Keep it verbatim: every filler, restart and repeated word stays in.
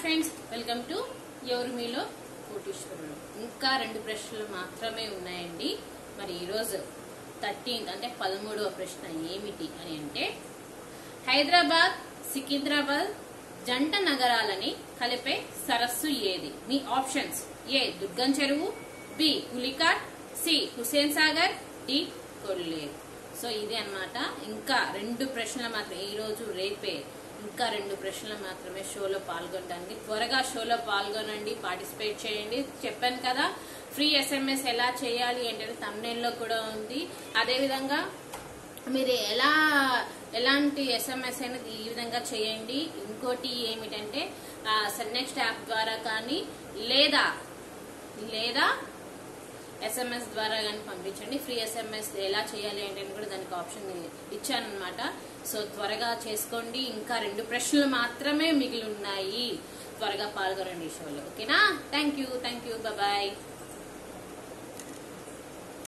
Friends, welcome to ఎవరు మీలో కోటీశ్వరులు. ఇంకా రెండు ప్రశ్నలు మాత్రమే ఉన్నాయండి. మరి ఈరోజు థర్టీన్త్ అంటే పదమూడవ ప్రశ్న ఏమిటి అని అంటే, హైదరాబాద్ సికింద్రాబాద్ జంట నగరాలని కలిపే సరస్సు ఏది? మీ options: A Durgam Cheruvu, B Pulicat, C Hussain Sagar, D Kolleru. So ఇది అన్నమాట. ఇంకా రెండు ప్రశ్నలు మాత్రం ఈ రోజు రేపే ఇంకా రెండు ప్రశ్నలు మాత్రమే షోలో పాల్గొనడానికి. త్వరగా షోలో పాల్గొనండి, పార్టిసిపేట్ చేయండి. చెప్పాను కదా ఫ్రీ ఎస్ఎంఎస్ ఎలా చేయాలి ఏంటంటే thumbnail లో కూడా ఉంది. అదే విధంగా మీరు ఎలా ఎలాంటి ఎస్ఎంఎస్ అనేది ఈ విధంగా చేయండి. ఇంకోటి ఏమిటంటే నెక్స్ట్ యాప్ ద్వారా కానీ లేదా లేదా ఎస్ఎంఎస్ ద్వారా కానీ పంపించండి. ఫ్రీ ఎస్ఎంఎస్ ఎలా చేయాలి అంటే కూడా దానికి ఆప్షన్ ఇచ్చాను అనమాట. సో త్వరగా చేసుకోండి. ఇంకా రెండు ప్రశ్నలు మాత్రమే మిగిలి ఉన్నాయి. త్వరగా పాల్గొనండి షోలో. ఓకేనా? Thank you thank you bye.